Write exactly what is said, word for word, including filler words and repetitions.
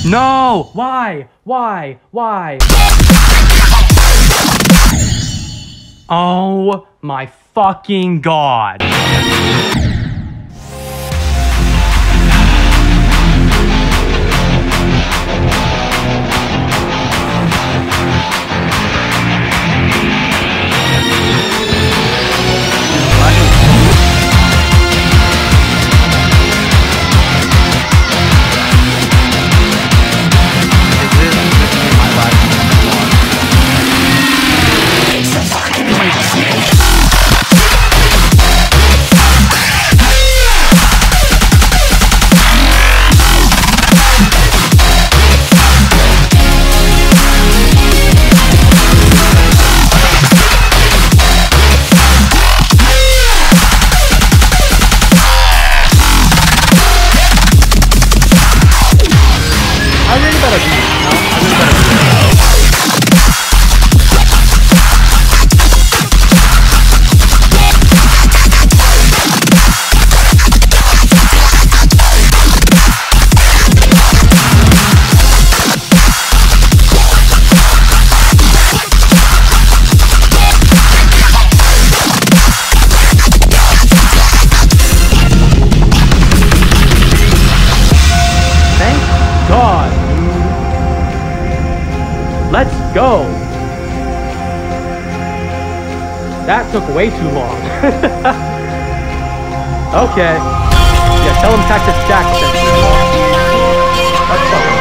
No! Why? Why? Why? Oh my fucking god. Let's go! That took way too long. Okay. Yeah, tell him Cactus Jack. Let's go.